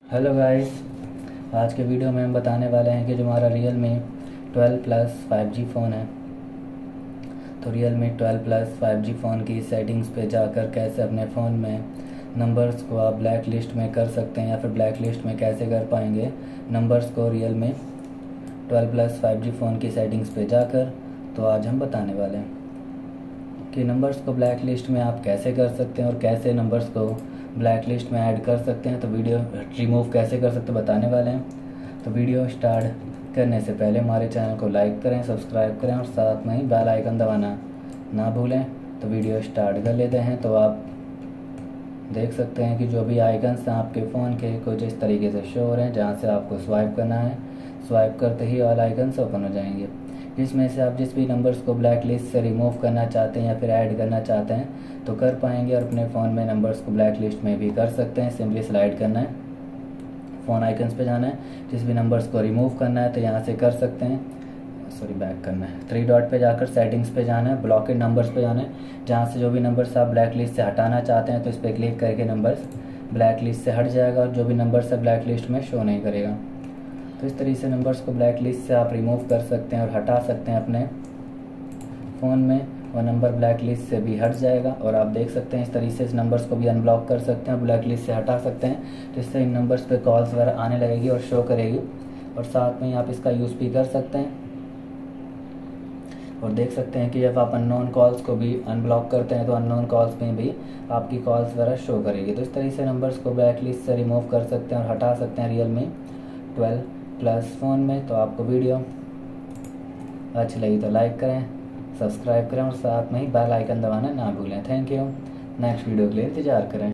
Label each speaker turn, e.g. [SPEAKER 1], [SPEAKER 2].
[SPEAKER 1] Hello guys, आज के video में हम बताने वाले हैं कि जो हमारा Realme 12 प्लस 5G फ़ोन है, तो Realme 12 प्लस 5G फ़ोन की सेटिंग्स पे जाकर कैसे अपने फ़ोन में नंबर्स को आप ब्लैक लिस्ट में कर सकते हैं या फिर ब्लैक लिस्ट में कैसे कर पाएंगे नंबर्स को Realme 12 प्लस 5G फ़ोन की सेटिंग्स पे जाकर। तो आज हम बताने वाले हैं कि नंबर्स को ब्लैक लिस्ट में आप कैसे कर सकते हैं और कैसे नंबर्स को ब्लैक लिस्ट में ऐड कर सकते हैं, तो वीडियो रिमूव कैसे कर सकते हैं बताने वाले हैं। तो वीडियो स्टार्ट करने से पहले हमारे चैनल को लाइक करें, सब्सक्राइब करें और साथ में ही बेल आइकन दबाना ना भूलें। तो वीडियो स्टार्ट कर लेते हैं। तो आप देख सकते हैं कि जो भी आइकन्स हैं आपके फ़ोन के कुछ इस तरीके से शो हो रहे हैं, जहाँ से आपको स्वाइप करना है। स्वाइप करते ही ऑल आइकन्स ओपन हो जाएंगे, जिसमें से आप जिस भी नंबर्स को ब्लैक लिस्ट से रिमूव करना चाहते हैं या फिर ऐड करना चाहते हैं तो कर पाएंगे, और अपने फ़ोन में नंबर्स को ब्लैक लिस्ट में भी कर सकते हैं। सिंपली स्लाइड करना है, फ़ोन आइकन्स पे जाना है, जिस भी नंबर्स को रिमूव करना है तो यहाँ से कर सकते हैं। बैक करना है, 3 डॉट पे जाकर सेटिंग्स पे जाना है, ब्लॉकेड नंबर्स पे जाना है, जहाँ से जो भी नंबर्स आप ब्लैक लिस्ट से हटाना चाहते हैं तो इस पर क्लिक करके नंबर्स ब्लैक लिस्ट से हट जाएगा और जो भी नंबर्स है ब्लैक लिस्ट में शो नहीं करेगा। तो इस तरीके से नंबर्स को ब्लैक लिस्ट से आप रिमूव कर सकते हैं और हटा सकते हैं अपने फ़ोन में, और नंबर ब्लैक लिस्ट से भी हट जाएगा। और आप देख सकते हैं इस तरीके से इस नंबर्स को भी अनब्लॉक कर सकते हैं, ब्लैक लिस्ट से हटा सकते हैं, तो इससे इन नंबर्स पे कॉल्स वगैरह आने लगेगी और शो करेगी, और साथ में आप इसका यूज़ भी कर सकते हैं। और देख सकते हैं कि जब आप अननोन कॉल्स को भी अनब्लॉक करते हैं तो अननोन कॉल्स में भी आपकी कॉल्स वगैरह शो करेगी। तो इस तरीके से नंबर्स को ब्लैक लिस्ट से रिमूव कर सकते हैं और हटा सकते हैं Realme 12 प्लस फ़ोन में। तो आपको वीडियो अच्छी लगी तो लाइक करें, सब्सक्राइब करें और साथ में ही बेल आइकन दबाना ना भूलें। Thank you. नेक्स्ट वीडियो के लिए इंतज़ार करें।